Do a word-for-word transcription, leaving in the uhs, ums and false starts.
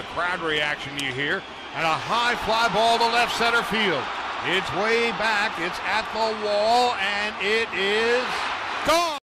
crowd reaction you hear. And a high fly ball to left center field. It's way back. It's at the wall, and it is gone.